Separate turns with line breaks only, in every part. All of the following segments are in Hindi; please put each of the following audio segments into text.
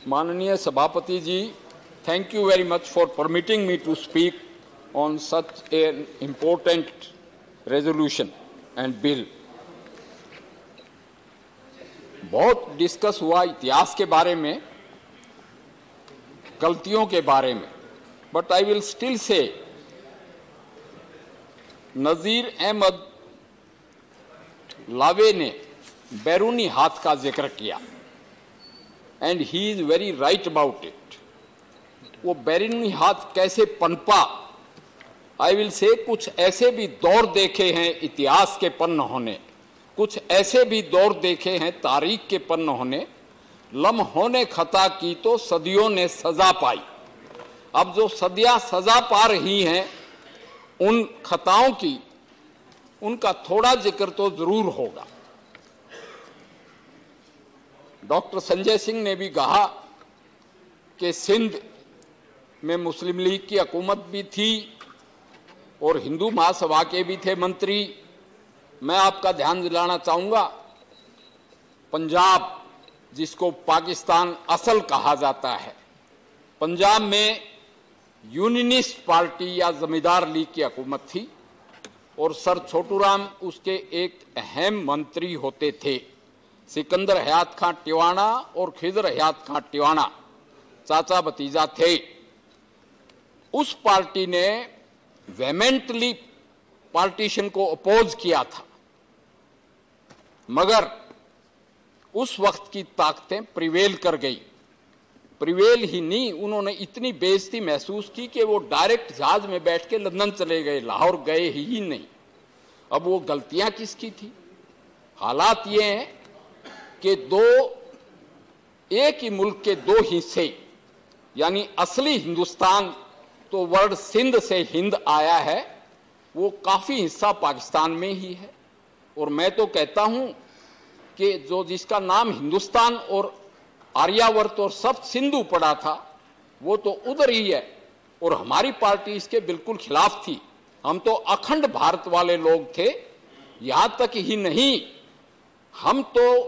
माननीय सभापति जी, thank you very much for permitting me to speak on such an important resolution and bill. बहुत डिस्कस हुआ इतिहास के बारे में, गलतियों के बारे में, but I will still say नज़ीर अहमद लावे ने बैरूनी हाथ का जिक्र किया and he is very right about it. वो बैरूनी हाथ कैसे पनपा, I will say कुछ ऐसे भी दौर देखे हैं इतिहास के पन्नों ने, कुछ ऐसे भी दौर देखे हैं तारीख के पन्नों ने, लम्हों ने खता की तो सदियों ने सजा पाई। अब जो सदियां सजा पा रही हैं उन खताओं की, उनका थोड़ा जिक्र तो जरूर होगा। डॉक्टर संजय सिंह ने भी कहा कि सिंध में मुस्लिम लीग की हुकूमत भी थी और हिंदू महासभा के भी थे मंत्री। मैं आपका ध्यान दिलाना चाहूंगा, पंजाब जिसको पाकिस्तान असल कहा जाता है, पंजाब में यूनियनिस्ट पार्टी या जमींदार लीग की हुकूमत थी और सर छोटूराम उसके एक अहम मंत्री होते थे। सिकंदर हयात खां टिवाणा और खिजर हयात खां टिवाणा चाचा भतीजा थे। उस पार्टी ने वेहेमेंटली पार्टीशन को अपोज किया था, मगर उस वक्त की ताकतें प्रिवेल कर गई। प्रिवेल ही नहीं, उन्होंने इतनी बेइज्जती महसूस की कि वो डायरेक्ट जहाज में बैठ के लंदन चले गए, लाहौर गए ही नहीं। अब वो गलतियां किसकी थी? हालात ये हैं कि एक ही मुल्क के दो हिस्से, यानी असली हिंदुस्तान तो वर्ड सिंध से हिंद आया है, वो काफी हिस्सा पाकिस्तान में ही है। और मैं तो कहता हूं कि जो जिसका नाम हिंदुस्तान और आर्यावर्त और सब सिंधु पड़ा था, वो तो उधर ही है और हमारी पार्टी इसके बिल्कुल खिलाफ थी। हम तो अखंड भारत वाले लोग थे। यहां तक ही नहीं, हम तो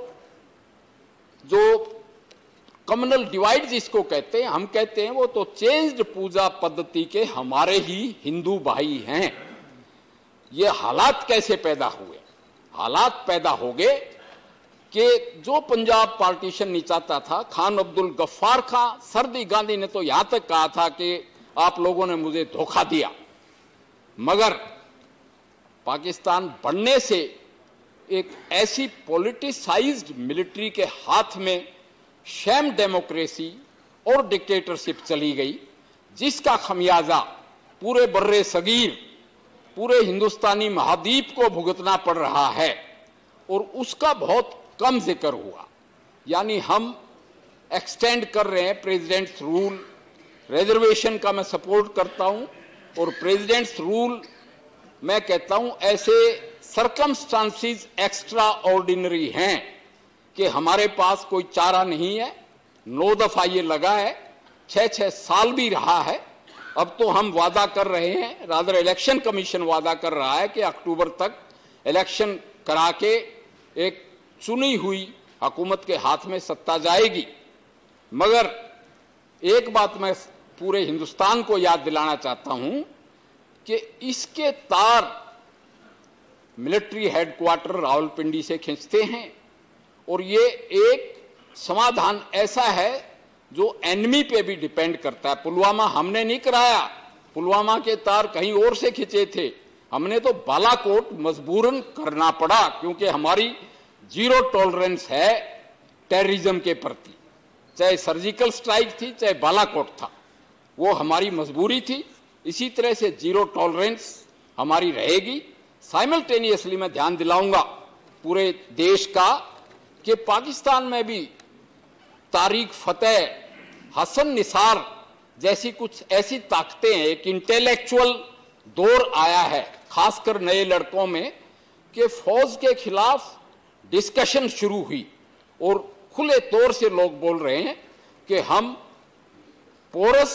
जो कम्युनल डिवाइड जिसको कहते हैं, हम कहते हैं वो तो चेंज्ड पूजा पद्धति के हमारे ही हिंदू भाई हैं। ये हालात कैसे पैदा हुए? हालात पैदा हो गए कि जो पंजाब पार्टीशन नहीं चाहता था, खान अब्दुल गफ्फार खां, सरदी गांधी ने तो यहां तक कहा था कि आप लोगों ने मुझे धोखा दिया। मगर पाकिस्तान बनने से एक ऐसी पॉलिटिसाइज्ड मिलिट्री के हाथ में शैम डेमोक्रेसी और डिक्टेटरशिप चली गई, जिसका खमियाजा पूरे बर्रे सगीर, पूरे हिंदुस्तानी महाद्वीप को भुगतना पड़ रहा है और उसका बहुत कम जिक्र हुआ। यानी हम एक्सटेंड कर रहे हैं प्रेसिडेंट्स रूल, रिजर्वेशन का मैं सपोर्ट करता हूं और प्रेसिडेंट्स रूल मैं कहता हूं ऐसे सर्कमस्टांसेस एक्स्ट्रा ऑर्डिनरी हैं कि हमारे पास कोई चारा नहीं है। 9 दफा ये लगा है, 6-6 साल भी रहा है। अब तो हम वादा कर रहे हैं, रादर इलेक्शन कमीशन वादा कर रहा है कि अक्टूबर तक इलेक्शन करा के एक चुनी हुई हुकूमत के हाथ में सत्ता जाएगी। मगर एक बात मैं पूरे हिंदुस्तान को याद दिलाना चाहता हूं कि इसके तार मिलिट्री हेडक्वार्टर रावलपिंडी से खींचते हैं और ये एक समाधान ऐसा है जो एनिमी पे भी डिपेंड करता है। पुलवामा हमने नहीं कराया, पुलवामा के तार कहीं और से खींचे थे। हमने तो बालाकोट मजबूरन करना पड़ा क्योंकि हमारी जीरो टॉलरेंस है टेररिज्म के प्रति। चाहे सर्जिकल स्ट्राइक थी, चाहे बालाकोट था, वो हमारी मजबूरी थी। इसी तरह से जीरो टॉलरेंस हमारी रहेगी। साइमल्टेनियसली मैं ध्यान दिलाऊंगा पूरे देश का कि पाकिस्तान में भी तारिक फतेह, हसन निसार जैसी कुछ ऐसी ताकतें हैं, एक इंटेलेक्चुअल दौर आया है खासकर नए लड़कों में कि फौज के खिलाफ डिस्कशन शुरू हुई और खुले तौर से लोग बोल रहे हैं कि हम पोरस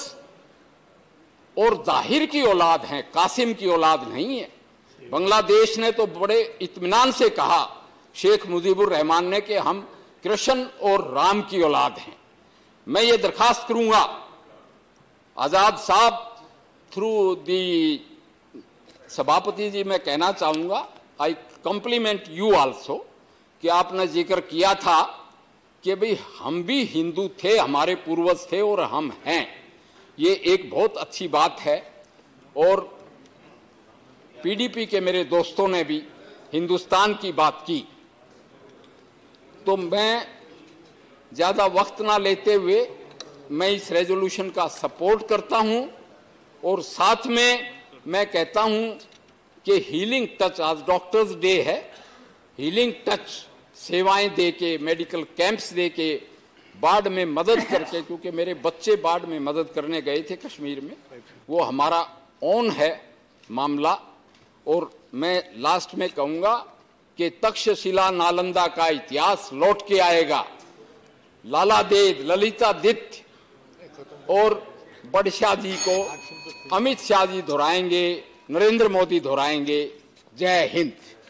और जाहिर की औलाद हैं, कासिम की औलाद नहीं है। बांग्लादेश ने तो बड़े इत्मीनान से कहा शेख मुजीबुर रहमान ने कि हम कृष्ण और राम की औलाद हैं। मैं ये दरखास्त करूंगा आजाद साहब थ्रू दी सभापति जी, मैं कहना चाहूंगा आई कॉम्प्लीमेंट यू आल्सो कि आपने जिक्र किया था कि भाई हम भी हिंदू थे, हमारे पूर्वज थे और हम हैं। ये एक बहुत अच्छी बात है। और पीडीपी के मेरे दोस्तों ने भी हिंदुस्तान की बात की, तो मैं ज्यादा वक्त ना लेते हुए मैं इस रेजोल्यूशन का सपोर्ट करता हूं। और साथ में मैं कहता हूं कि हीलिंग टच, आज डॉक्टर्स डे है, हीलिंग टच सेवाएं दे के, मेडिकल कैंप्स दे के, बाढ़ में मदद करके, क्योंकि मेरे बच्चे बाढ़ में मदद करने गए थे कश्मीर में, वो हमारा ऑन है मामला। और मैं लास्ट में कहूंगा कि तक्षशिला नालंदा का इतिहास लौट के आएगा। लाला देव, ललितादित्य और बड़शाह जी को अमित शाह जी दोहराएंगे, नरेंद्र मोदी दोहराएंगे। जय हिंद।